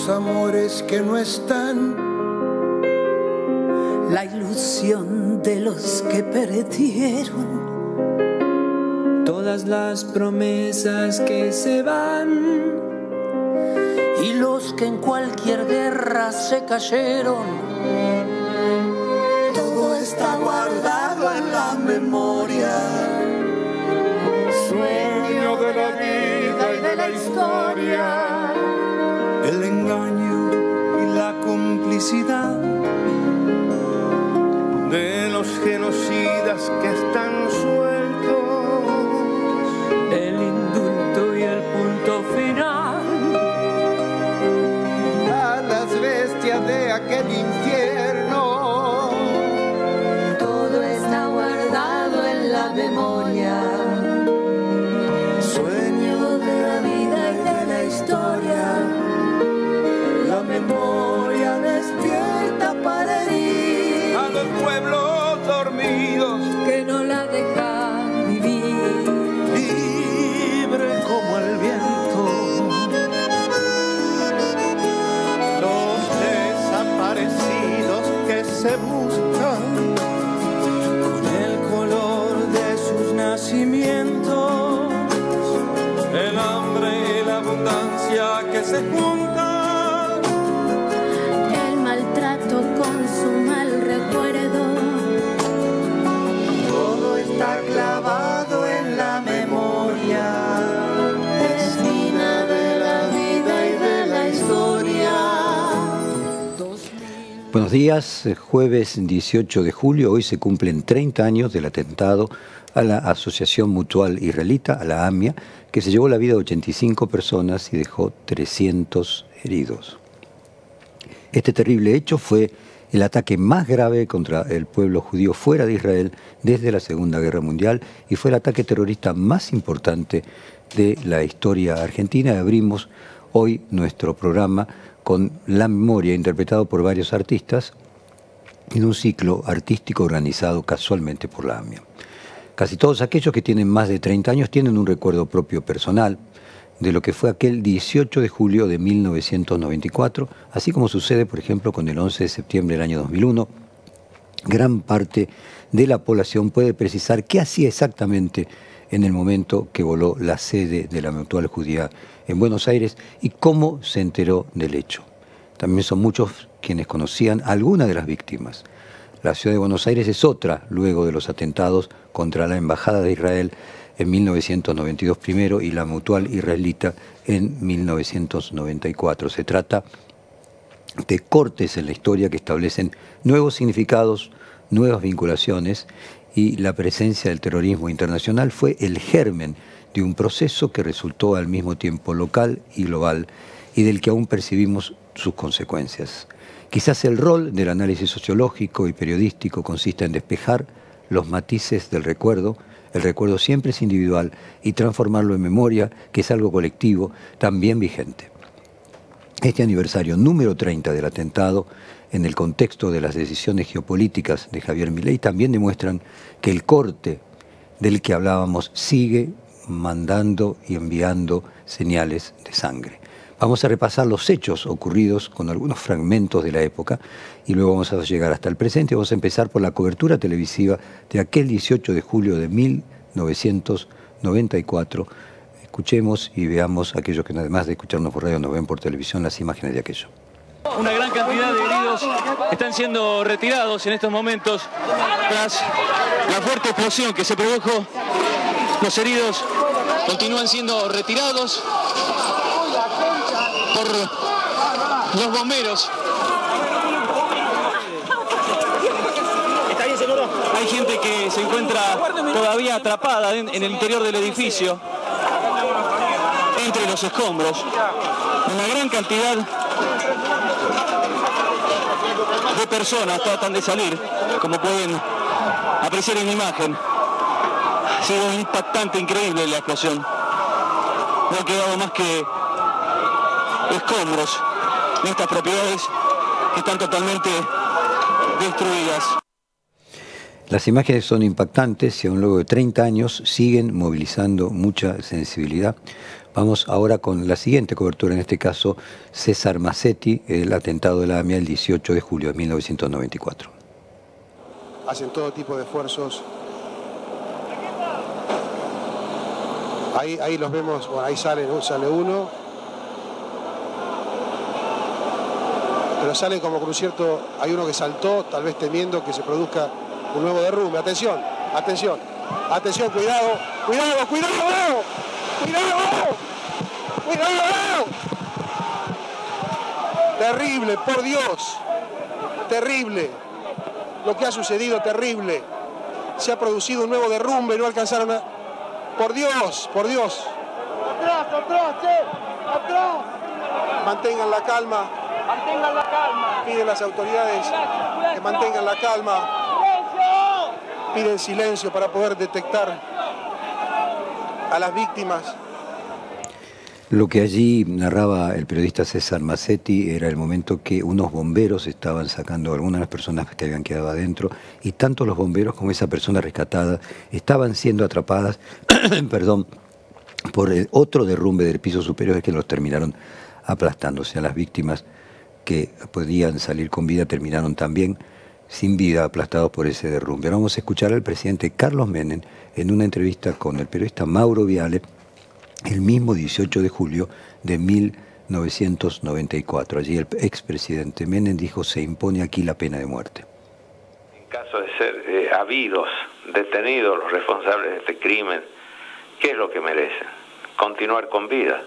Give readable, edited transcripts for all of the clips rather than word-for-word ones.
amores que no están, la ilusión de los que perdieron, todas las promesas que se van y los que en cualquier guerra se cayeron. Todo está guardado en la memoria, sueño de la vida y de la historia, el engaño y la complicidad de los genocidas que están sueltos, el indulto y el punto final, a las bestias de aquel infierno. Todo está guardado en la memoria, sueño de la vida y de la historia. la memoria despierta para herir A los pueblos dormidos, que no la dejan vivir. libre como el viento. los desaparecidos que se buscan Con el color de sus nacimientos, el hambre y la abundancia que se juntan, El maltrato con su mal recuerdo, todo está clavado en la memoria, Destina de la vida y de la historia. Buenos días, jueves 18 de julio, hoy se cumplen 30 años del atentado a la Asociación Mutual Israelita, a la AMIA, que se llevó la vida de 85 personas y dejó 300 heridos. Este terrible hecho fue el ataque más grave contra el pueblo judío fuera de Israel desde la Segunda Guerra Mundial y fue el ataque terrorista más importante de la historia argentina. Abrimos hoy nuestro programa con La Memoria, interpretado por varios artistas, en un ciclo artístico organizado casualmente por la AMIA. Casi todos aquellos que tienen más de 30 años tienen un recuerdo propio personal de lo que fue aquel 18 de julio de 1994, así como sucede, por ejemplo, con el 11 de septiembre del año 2001. Gran parte de la población puede precisar qué hacía exactamente en el momento que voló la sede de la Mutual Judía en Buenos Aires y cómo se enteró del hecho. También son muchos quienes conocían a alguna de las víctimas. La ciudad de Buenos Aires es otra luego de los atentados contra la Embajada de Israel en 1992 primero y la Mutual Israelita en 1994. Se trata de cortes en la historia que establecen nuevos significados, nuevas vinculaciones, y la presencia del terrorismo internacional fue el germen de un proceso que resultó al mismo tiempo local y global y del que aún percibimos sus consecuencias. Quizás el rol del análisis sociológico y periodístico consista en despejar los matices del recuerdo. El recuerdo siempre es individual y transformarlo en memoria, que es algo colectivo, también vigente. Este aniversario número 30 del atentado, en el contexto de las decisiones geopolíticas de Javier Milei, también demuestran que el corte del que hablábamos sigue mandando y enviando señales de sangre. Vamos a repasar los hechos ocurridos con algunos fragmentos de la época y luego vamos a llegar hasta el presente. Vamos a empezar por la cobertura televisiva de aquel 18 de julio de 1994. Escuchemos y veamos aquellos que además de escucharnos por radio nos ven por televisión las imágenes de aquello. Una gran cantidad de heridos están siendo retirados en estos momentos tras la fuerte explosión que se produjo. Los heridos continúan siendo retirados por los bomberos. Hay gente que se encuentra todavía atrapada en el interior del edificio, entre los escombros. Una gran cantidad de personas tratan de salir, como pueden apreciar en la imagen. Ha sido impactante, increíble la explosión. No ha quedado más que escombros de estas propiedades que están totalmente destruidas. Las imágenes son impactantes y aún luego de 30 años siguen movilizando mucha sensibilidad. Vamos ahora con la siguiente cobertura, en este caso César Massetti, el atentado de la AMIA el 18 de julio de 1994. Hacen todo tipo de esfuerzos. Ahí los vemos, bueno, ahí sale uno. Pero salen como con un cierto, hay uno que saltó, tal vez temiendo que se produzca un nuevo derrumbe. Atención, atención, atención, cuidado, cuidado, cuidado, cuidado, cuidado. Terrible, por Dios, terrible. Lo que ha sucedido, terrible. Se ha producido un nuevo derrumbe, no alcanzaron a... Por Dios, por Dios. Atrás, atrás, che, atrás. Mantengan la calma. Mantengan la calma. Piden las autoridades que mantengan la calma. Piden silencio para poder detectar a las víctimas. Lo que allí narraba el periodista César Massetti era el momento que unos bomberos estaban sacando a algunas de las personas que habían quedado adentro, y tanto los bomberos como esa persona rescatada estaban siendo atrapadas perdón, por el otro derrumbe del piso superior, que los terminaron aplastando. O sea, las víctimas que podían salir con vida terminaron también sin vida, aplastados por ese derrumbe. Ahora vamos a escuchar al presidente Carlos Menem en una entrevista con el periodista Mauro Viale el mismo 18 de julio de 1994. Allí el expresidente Menem dijo: se impone aquí la pena de muerte. En caso de ser habidos, detenidos los responsables de este crimen, ¿qué es lo que merecen? ¿Continuar con vida?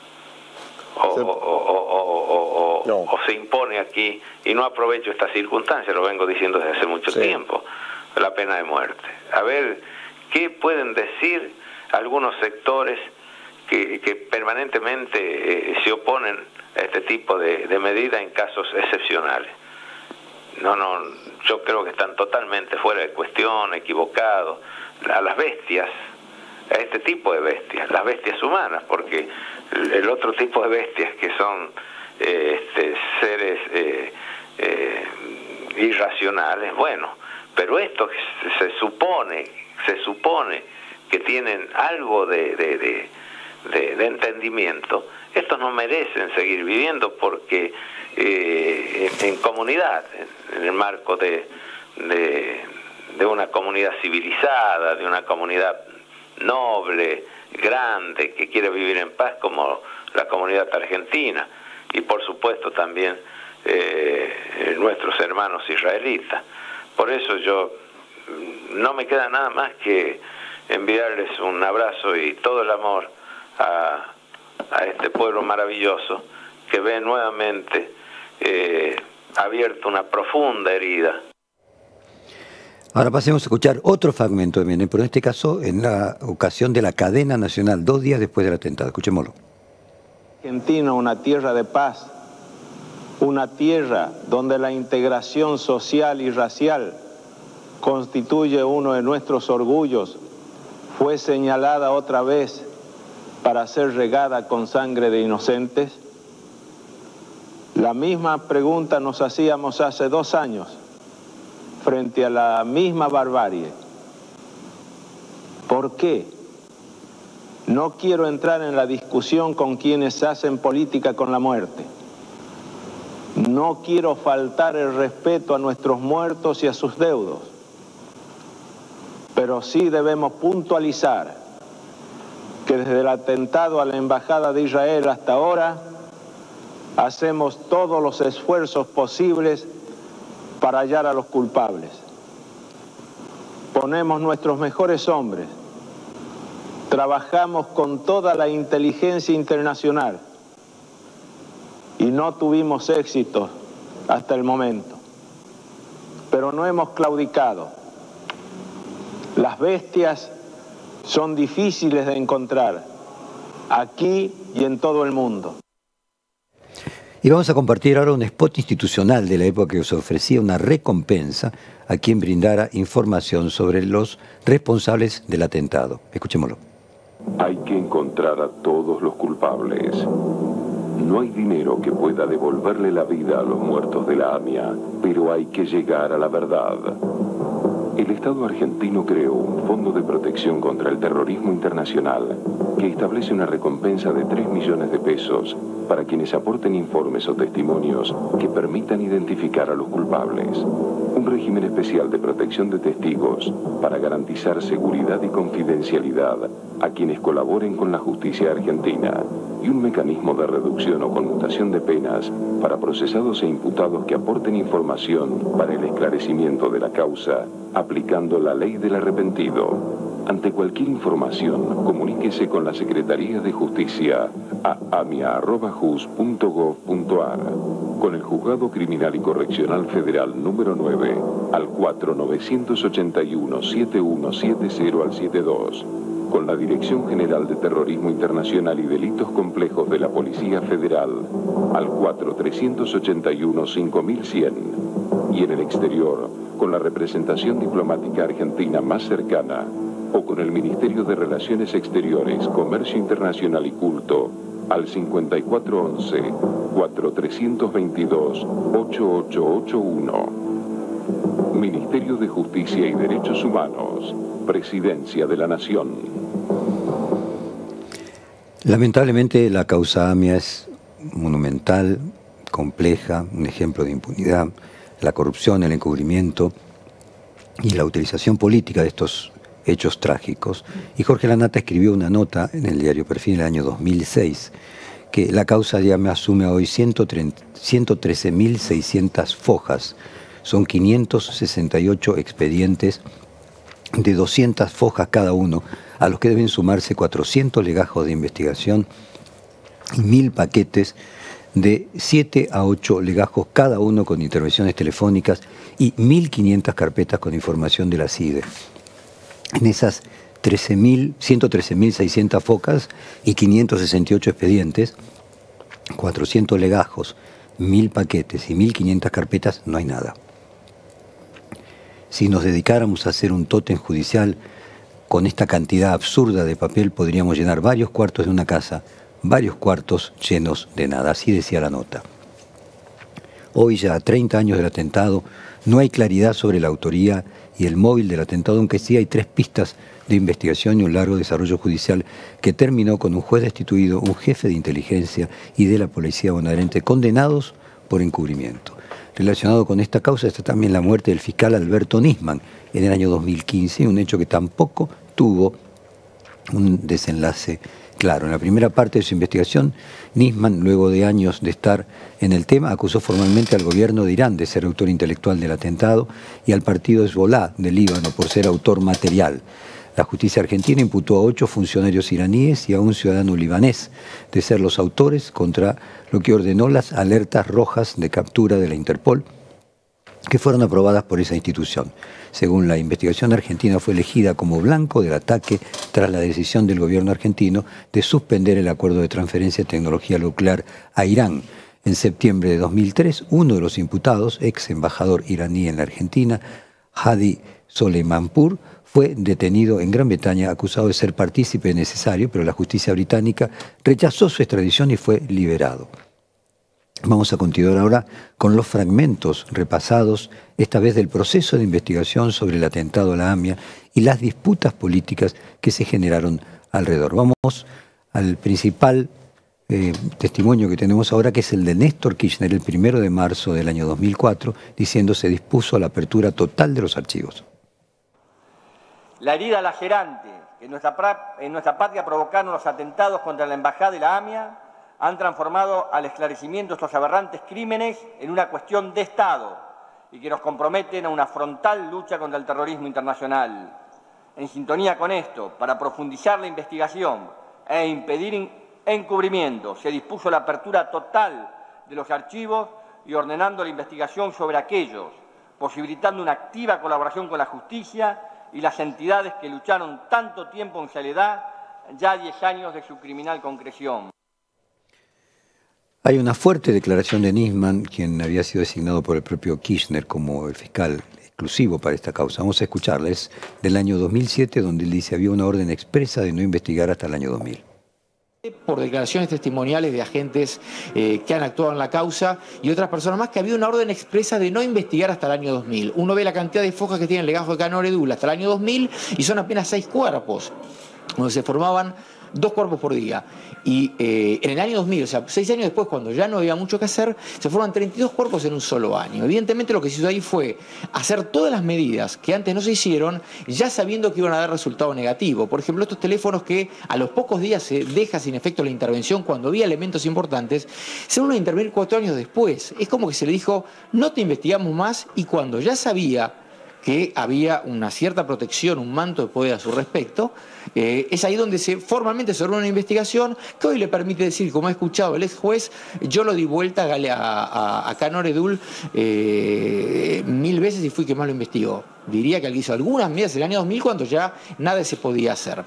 O se impone aquí, y no aprovecho esta circunstancia, lo vengo diciendo desde hace mucho tiempo, la pena de muerte. A ver, ¿qué pueden decir algunos sectores que permanentemente se oponen a este tipo de medidas en casos excepcionales? No, yo creo que están totalmente fuera de cuestión, equivocados. A las bestias, a este tipo de bestias, las bestias humanas, porque el otro tipo de bestias que son seres irracionales, bueno, pero estos se supone que tienen algo de entendimiento, estos no merecen seguir viviendo, porque en comunidad, en el marco de una comunidad civilizada, de una comunidad noble, grande, que quiere vivir en paz, como la comunidad argentina, y por supuesto también nuestros hermanos israelitas. Por eso yo no me queda nada más que enviarles un abrazo y todo el amor a este pueblo maravilloso que ve nuevamente abierta una profunda herida. Ahora pasemos a escuchar otro fragmento de Menem, pero en este caso en la ocasión de la cadena nacional, 2 días después del atentado. Escuchémoslo. Argentina, una tierra de paz, una tierra donde la integración social y racial constituye uno de nuestros orgullos, fue señalada otra vez para ser regada con sangre de inocentes. La misma pregunta nos hacíamos hace 2 años frente a la misma barbarie. ¿Por qué? No quiero entrar en la discusión con quienes hacen política con la muerte. No quiero faltar el respeto a nuestros muertos y a sus deudos. Pero sí debemos puntualizar que desde el atentado a la Embajada de Israel hasta ahora hacemos todos los esfuerzos posibles para hallar a los culpables. Ponemos nuestros mejores hombres, trabajamos con toda la inteligencia internacional y no tuvimos éxito hasta el momento. Pero no hemos claudicado. Las bestias son difíciles de encontrar aquí y en todo el mundo. Y vamos a compartir ahora un spot institucional de la época que se ofrecía una recompensa a quien brindara información sobre los responsables del atentado. Escuchémoslo. Hay que encontrar a todos los culpables. No hay dinero que pueda devolverle la vida a los muertos de la AMIA, pero hay que llegar a la verdad. el Estado argentino creó un Fondo de Protección contra el Terrorismo Internacional que establece una recompensa de 3 millones de pesos para quienes aporten informes o testimonios que permitan identificar a los culpables. Un régimen especial de protección de testigos para garantizar seguridad y confidencialidad a quienes colaboren con la justicia argentina y un mecanismo de reducción o conmutación de penas para procesados e imputados que aporten información para el esclarecimiento de la causa aplicando la ley del arrepentido. Ante cualquier información, comuníquese con la Secretaría de Justicia a amia@jus.gov.ar, con el Juzgado Criminal y Correccional Federal número 9 al 4981-7170 al 72, con la Dirección General de Terrorismo Internacional y Delitos Complejos de la Policía Federal al 4381-5100 y en el exterior con la representación diplomática argentina más cercana o con el Ministerio de Relaciones Exteriores, Comercio Internacional y Culto al 5411-4322-8881. Ministerio de Justicia y Derechos Humanos, Presidencia de la Nación. Lamentablemente la causa AMIA es monumental, compleja, un ejemplo de impunidad, la corrupción, el encubrimiento y la utilización política de estos hechos trágicos. Y Jorge Lanata escribió una nota en el diario Perfil en el año 2006 que la causa de AMIA asume hoy 113.600 fojas. Son 568 expedientes de 200 fojas cada uno, a los que deben sumarse 400 legajos de investigación y 1000 paquetes de 7 a 8 legajos cada uno con intervenciones telefónicas y 1.500 carpetas con información de la CIDE. En esas 113.600 focas y 568 expedientes, 400 legajos, 1000 paquetes y 1.500 carpetas, no hay nada. Si nos dedicáramos a hacer un tótem judicial con esta cantidad absurda de papel, podríamos llenar varios cuartos de una casa, varios cuartos llenos de nada. Así decía la nota. Hoy, ya a 30 años del atentado, no hay claridad sobre la autoría y el móvil del atentado, aunque sí hay 3 pistas de investigación y un largo desarrollo judicial que terminó con un juez destituido, un jefe de inteligencia y de la policía bonaerense condenados por encubrimiento. Relacionado con esta causa está también la muerte del fiscal Alberto Nisman en el año 2015, un hecho que tampoco tuvo un desenlace claro. En la primera parte de su investigación, Nisman, luego de años de estar en el tema, acusó formalmente al gobierno de Irán de ser autor intelectual del atentado y al partido Hezbolá de Líbano por ser autor material. La justicia argentina imputó a 8 funcionarios iraníes y a un ciudadano libanés de ser los autores, contra lo que ordenó las alertas rojas de captura de la Interpol, que fueron aprobadas por esa institución. Según la investigación, Argentina fue elegida como blanco del ataque tras la decisión del gobierno argentino de suspender el acuerdo de transferencia de tecnología nuclear a Irán. En septiembre de 2003, uno de los imputados, ex embajador iraní en la Argentina, Hadi Soleimanpour, fue detenido en Gran Bretaña acusado de ser partícipe necesario, pero la justicia británica rechazó su extradición y fue liberado. Vamos a continuar ahora con los fragmentos repasados, esta vez del proceso de investigación sobre el atentado a la AMIA y las disputas políticas que se generaron alrededor. Vamos al principal testimonio que tenemos ahora, que es el de Néstor Kirchner, el 1 de marzo del año 2004, diciendo se dispuso a la apertura total de los archivos. La herida lacerante que en nuestra patria provocaron los atentados contra la embajada y la AMIA han transformado al esclarecimiento de estos aberrantes crímenes en una cuestión de Estado y que nos comprometen a una frontal lucha contra el terrorismo internacional. En sintonía con esto, para profundizar la investigación e impedir encubrimiento, se dispuso la apertura total de los archivos y ordenando la investigación sobre aquellos, posibilitando una activa colaboración con la justicia y las entidades que lucharon tanto tiempo en soledad, ya 10 años de su criminal concreción. Hay una fuerte declaración de Nisman, quien había sido designado por el propio Kirchner como el fiscal exclusivo para esta causa. Vamos a escucharla, es del año 2007, donde él dice había una orden expresa de no investigar hasta el año 2000. Por declaraciones testimoniales de agentes que han actuado en la causa y otras personas más, que había una orden expresa de no investigar hasta el año 2000. Uno ve la cantidad de fosas que tiene el legajo de Canor Edul hasta el año 2000 y son apenas 6 cuerpos, donde se formaban 2 cuerpos por día. Y en el año 2000, o sea, 6 años después, cuando ya no había mucho que hacer, se forman 32 cuerpos en un solo año. Evidentemente lo que se hizo ahí fue hacer todas las medidas que antes no se hicieron, ya sabiendo que iban a dar resultado negativo. Por ejemplo, estos teléfonos que a los pocos días se deja sin efecto la intervención cuando había elementos importantes, se van a intervenir 4 años después. Es como que se le dijo, no te investigamos más, y cuando ya sabía que había una cierta protección, un manto de poder a su respecto, es ahí donde formalmente se abrió una investigación que hoy le permite decir, como ha escuchado el ex juez, yo lo di vuelta a Canor Edul 1000 veces y fui quien más lo investigó. Diría que él hizo algunas medidas en el año 2000 cuando ya nada se podía hacer.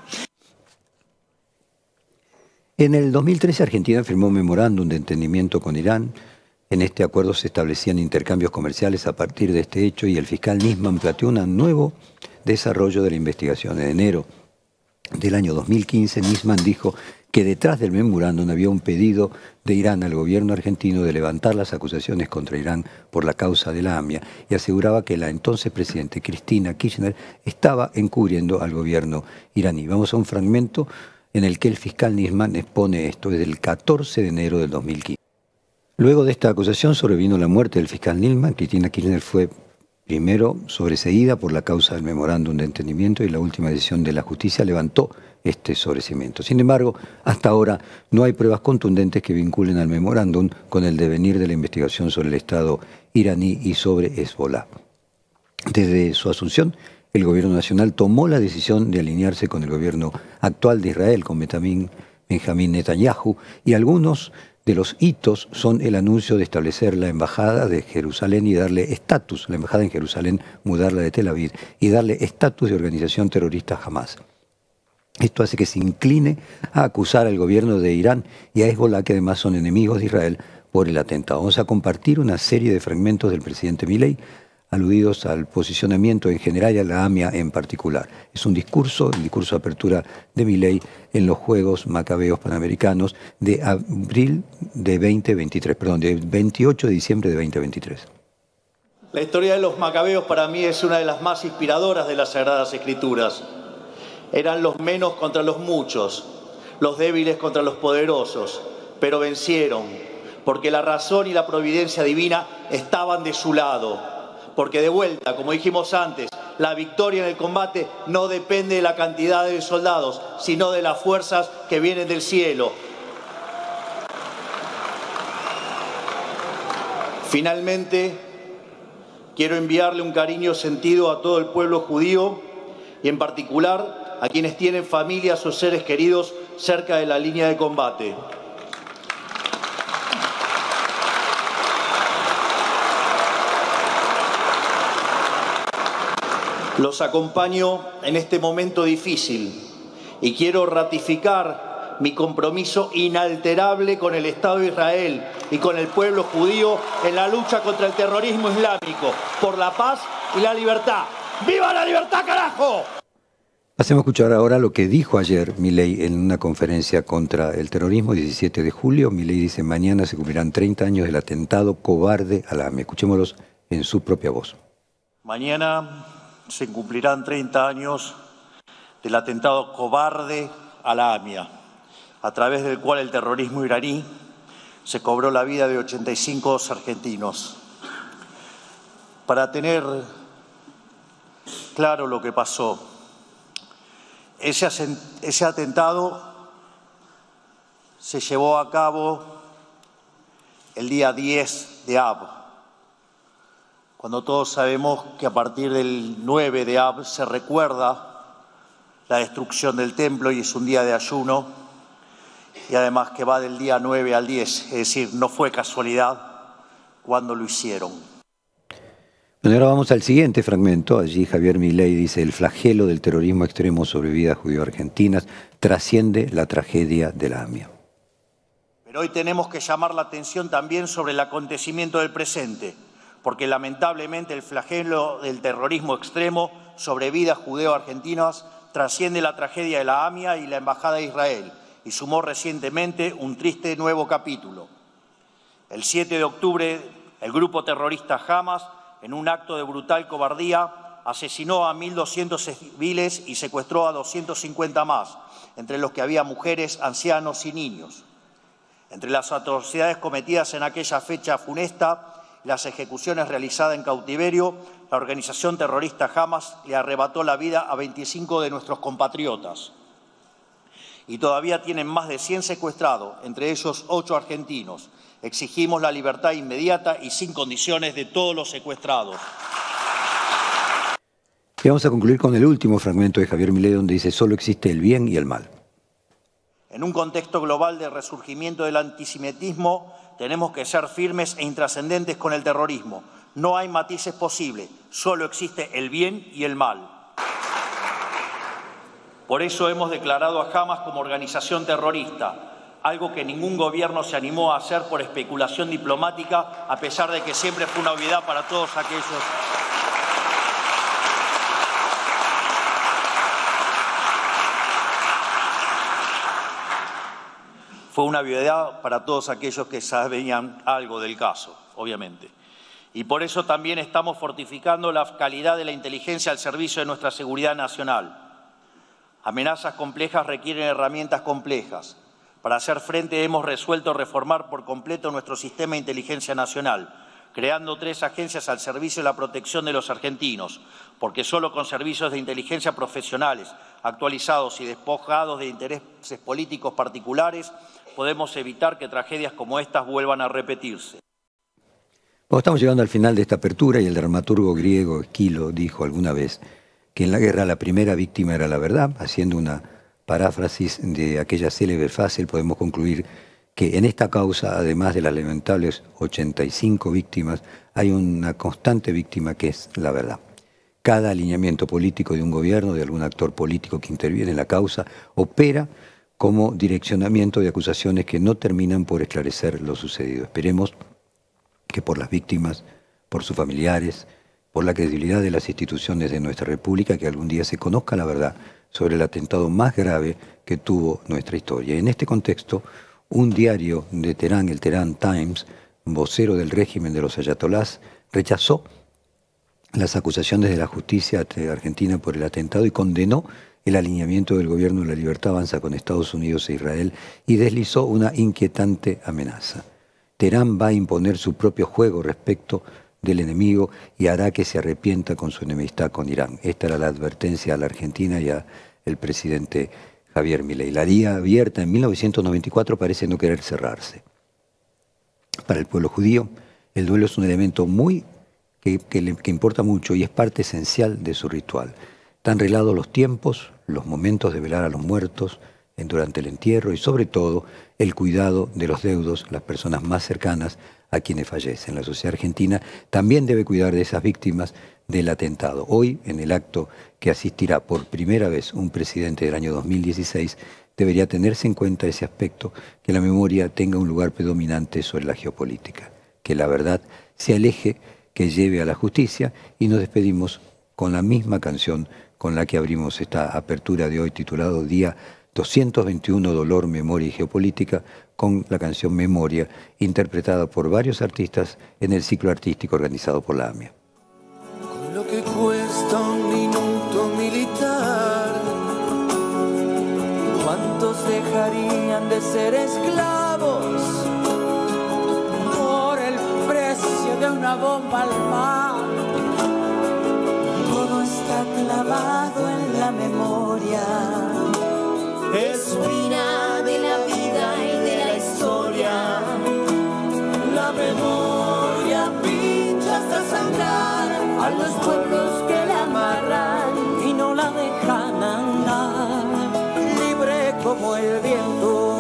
En el 2013 Argentina firmó un memorándum de entendimiento con Irán. En este acuerdo se establecían intercambios comerciales a partir de este hecho y el fiscal Nisman planteó un nuevo desarrollo de la investigación. En enero del año 2015, Nisman dijo que detrás del memorándum había un pedido de Irán al gobierno argentino de levantar las acusaciones contra Irán por la causa de la AMIA y aseguraba que la entonces presidente Cristina Kirchner estaba encubriendo al gobierno iraní. Vamos a un fragmento en el que el fiscal Nisman expone esto desde el 14 de enero del 2015. Luego de esta acusación sobrevino la muerte del fiscal Nisman. Cristina Kirchner fue primero sobreseída por la causa del memorándum de entendimiento y la última decisión de la justicia levantó este sobreseimiento. Sin embargo, hasta ahora no hay pruebas contundentes que vinculen al memorándum con el devenir de la investigación sobre el Estado iraní y sobre Hezbollah. Desde su asunción, el gobierno nacional tomó la decisión de alinearse con el gobierno actual de Israel, con Benjamín Netanyahu, y algunos de los hitos son el anuncio de establecer la embajada de Jerusalén y darle estatus, la embajada en Jerusalén, mudarla de Tel Aviv y darle estatus de organización terrorista Hamas. Esto hace que se incline a acusar al gobierno de Irán y a Hezbollah, que además son enemigos de Israel, por el atentado. Vamos a compartir una serie de fragmentos del presidente Milei aludidos al posicionamiento en general y a la AMIA en particular. Es un discurso, el discurso de apertura de Milei en los Juegos Macabeos Panamericanos de abril de 2023, perdón, de 28 de diciembre de 2023. La historia de los Macabeos para mí es una de las más inspiradoras de las Sagradas Escrituras. Eran los menos contra los muchos, los débiles contra los poderosos, pero vencieron, porque la razón y la providencia divina estaban de su lado. Porque de vuelta, como dijimos antes, la victoria en el combate no depende de la cantidad de soldados, sino de las fuerzas que vienen del cielo. Finalmente, quiero enviarle un cariño sentido a todo el pueblo judío y en particular a quienes tienen familias o seres queridos cerca de la línea de combate. Los acompaño en este momento difícil y quiero ratificar mi compromiso inalterable con el Estado de Israel y con el pueblo judío en la lucha contra el terrorismo islámico, por la paz y la libertad. ¡Viva la libertad, carajo! Hacemos escuchar ahora lo que dijo ayer Milei en una conferencia contra el terrorismo, 17 de julio. Milei dice, mañana se cumplirán 30 años del atentado cobarde a la AMIA. Escuchémoslos en su propia voz. Mañana se cumplirán 30 años del atentado cobarde a la AMIA, a través del cual el terrorismo iraní se cobró la vida de 85 argentinos. Para tener claro lo que pasó, ese atentado se llevó a cabo el día 10 de Ab, cuando todos sabemos que a partir del 9 de Ab se recuerda la destrucción del templo y es un día de ayuno, y además que va del día 9 al 10, es decir, no fue casualidad cuando lo hicieron. Bueno, ahora vamos al siguiente fragmento. Allí Javier Milei dice, el flagelo del terrorismo extremo sobre vidas judío-argentinas trasciende la tragedia de la AMIA. Pero hoy tenemos que llamar la atención también sobre el acontecimiento del presente, porque lamentablemente el flagelo del terrorismo extremo sobre vidas judeo-argentinas trasciende la tragedia de la AMIA y la Embajada de Israel, y sumó recientemente un triste nuevo capítulo. El 7 de octubre, el grupo terrorista Hamas, en un acto de brutal cobardía, asesinó a 1.200 civiles y secuestró a 250 más, entre los que había mujeres, ancianos y niños. Entre las atrocidades cometidas en aquella fecha funesta y las ejecuciones realizadas en cautiverio, la organización terrorista Hamas le arrebató la vida a 25 de nuestros compatriotas. Y todavía tienen más de 100 secuestrados, entre ellos 8 argentinos. Exigimos la libertad inmediata y sin condiciones de todos los secuestrados. Y vamos a concluir con el último fragmento de Javier Milei, donde dice: solo existe el bien y el mal. En un contexto global de resurgimiento del antisemitismo, tenemos que ser firmes e intrascendentes con el terrorismo. No hay matices posibles, solo existe el bien y el mal. Por eso hemos declarado a Hamas como organización terrorista, algo que ningún gobierno se animó a hacer por especulación diplomática, a pesar de que siempre fue una obviedad para todos aquellos. Fue una obviedad para todos aquellos que sabían algo del caso, obviamente. Y por eso también estamos fortificando la calidad de la inteligencia al servicio de nuestra seguridad nacional. Amenazas complejas requieren herramientas complejas. Para hacer frente hemos resuelto reformar por completo nuestro sistema de inteligencia nacional, creando 3 agencias al servicio de la protección de los argentinos, porque solo con servicios de inteligencia profesionales, actualizados y despojados de intereses políticos particulares, podemos evitar que tragedias como estas vuelvan a repetirse. Bueno, estamos llegando al final de esta apertura y el dramaturgo griego Esquilo dijo alguna vez que en la guerra la primera víctima era la verdad. Haciendo una paráfrasis de aquella célebre frase, podemos concluir que en esta causa, además de las lamentables 85 víctimas, hay una constante víctima que es la verdad. Cada alineamiento político de un gobierno, de algún actor político que interviene en la causa, opera como direccionamiento de acusaciones que no terminan por esclarecer lo sucedido. Esperemos que por las víctimas, por sus familiares, por la credibilidad de las instituciones de nuestra República, que algún día se conozca la verdad sobre el atentado más grave que tuvo nuestra historia. En este contexto, un diario de Teherán, el Tehran Times, vocero del régimen de los ayatolás, rechazó las acusaciones de la justicia argentina por el atentado y condenó el alineamiento del gobierno de la Libertad Avanza con Estados Unidos e Israel y deslizó una inquietante amenaza. Teherán va a imponer su propio juego respecto del enemigo y hará que se arrepienta con su enemistad con Irán. Esta era la advertencia a la Argentina y al presidente Javier Milei. La herida abierta en 1994 parece no querer cerrarse. Para el pueblo judío, el duelo es un elemento que importa mucho y es parte esencial de su ritual. Están reglados los tiempos, los momentos de velar a los muertos durante el entierro y sobre todo el cuidado de los deudos, las personas más cercanas a quienes fallecen. La sociedad argentina también debe cuidar de esas víctimas del atentado. Hoy, en el acto que asistirá por primera vez un presidente del año 2016, debería tenerse en cuenta ese aspecto, que la memoria tenga un lugar predominante sobre la geopolítica, que la verdad sea el eje que lleve a la justicia, y nos despedimos con la misma canción con la que abrimos esta apertura de hoy, titulado Día 221, Dolor, Memoria y Geopolítica, con la canción Memoria, interpretada por varios artistas en el ciclo artístico organizado por la AMIA. Con lo que cuesta un minuto militar, ¿cuántos dejarían de ser esclavos por el precio de una bomba al mar? Todo está clavado en la memoria, espina de la vida y de la historia. La memoria pincha hasta sangrar a los pueblos que la amarran y no la dejan andar, libre como el viento.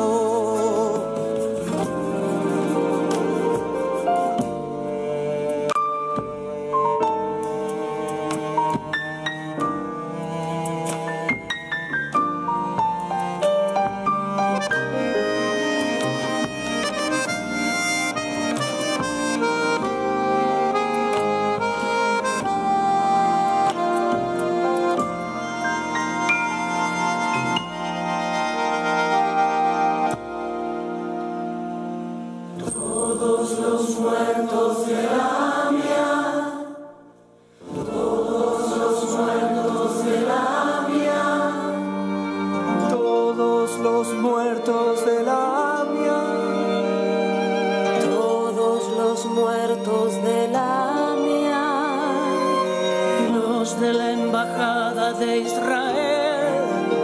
de la embajada de Israel.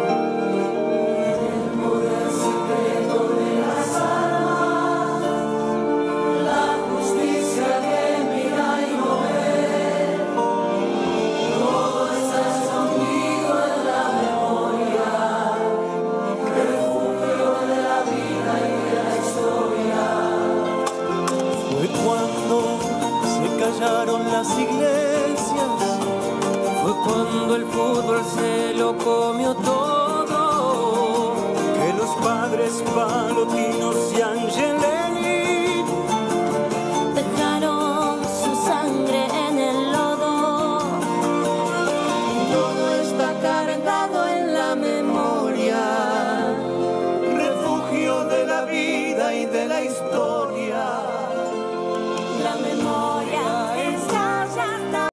El poder secreto de las almas, la justicia que mira y no ve, todo está escondido en la memoria, refugio de la vida y de la historia. Fue cuando se callaron las iglesias, fue cuando el fútbol se lo comió todo, que los padres Palotinos y Angelelli dejaron su sangre en el lodo. todo está cargado en la memoria, refugio de la vida y de la historia.